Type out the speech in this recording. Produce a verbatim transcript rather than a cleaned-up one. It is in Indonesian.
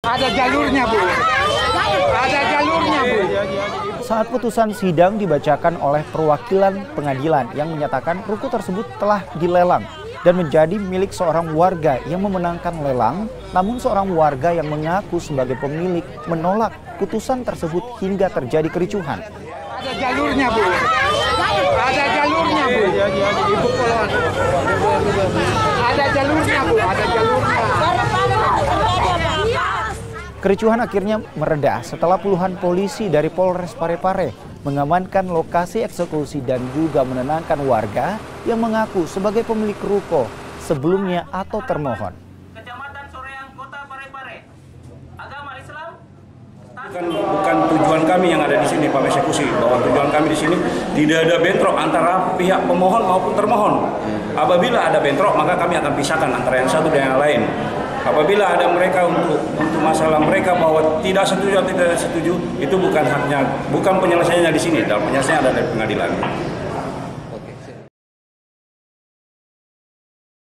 Ada jalurnya, Bu. Ada jalurnya, Bu. Saat putusan sidang dibacakan oleh perwakilan pengadilan yang menyatakan ruko tersebut telah dilelang dan menjadi milik seorang warga yang memenangkan lelang, namun seorang warga yang mengaku sebagai pemilik menolak putusan tersebut hingga terjadi kericuhan. Ada jalurnya, Bu. Ada jalurnya, Bu. Ibu Polon. Ada jalurnya, Bu. Ada jalurnya. Kericuhan akhirnya mereda setelah puluhan polisi dari Polres Parepare mengamankan lokasi eksekusi dan juga menenangkan warga yang mengaku sebagai pemilik ruko sebelumnya atau termohon. Kecamatan Soreang, Kota Parepare. Agama Islam. Bukan, bukan tujuan kami yang ada di sini, Pak, eksekusi. Bahwa tujuan kami di sini tidak ada bentrok antara pihak pemohon maupun termohon. Apabila ada bentrok, maka kami akan pisahkan antara yang satu dan yang lain. Apabila ada mereka untuk untuk masalah mereka bahwa tidak setuju atau tidak setuju, itu bukan haknya, bukan penyelesaiannya di sini. Dan penyelesaiannya ada di pengadilan.